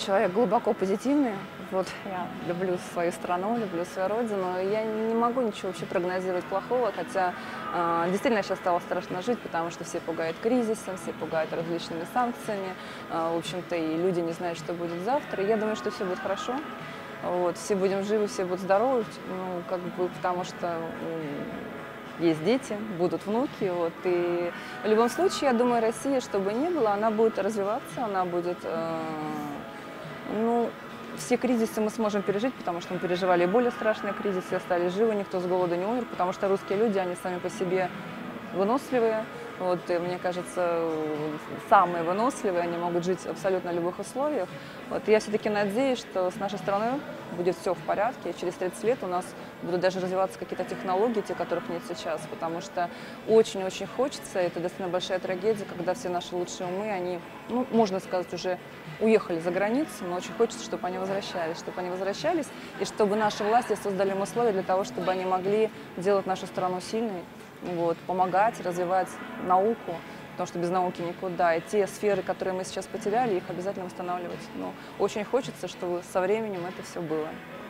Человек глубоко позитивный. Вот я люблю свою страну, люблю свою родину. И я не могу ничего вообще прогнозировать плохого, хотя действительно сейчас стало страшно жить, потому что все пугают кризисом, все пугают различными санкциями. В общем-то, и люди не знают, что будет завтра. И я думаю, что все будет хорошо. Вот, все будем живы, все будут здоровы, ну, как бы, потому что есть дети, будут внуки. Вот, и в любом случае, я думаю, Россия, что бы ни было, она будет развиваться, она будет... Ну, все кризисы мы сможем пережить, потому что мы переживали и более страшные кризисы, остались живы, никто с голоду не умер, потому что русские люди, они сами по себе выносливые. Вот, и, мне кажется, самые выносливые, они могут жить в абсолютно любых условиях. Вот, и я все-таки надеюсь, что с нашей страной будет все в порядке, и через 30 лет у нас будут даже развиваться какие-то технологии, те, которых нет сейчас, потому что очень-очень хочется, это достаточно большая трагедия, когда все наши лучшие умы, они, ну, можно сказать, уже уехали за границу, но очень хочется, чтобы они возвращались, и чтобы наши власти создали им условия для того, чтобы они могли делать нашу страну сильной, вот, помогать, развивать науку, потому что без науки никуда. И те сферы, которые мы сейчас потеряли, их обязательно восстанавливать. Но очень хочется, чтобы со временем это все было.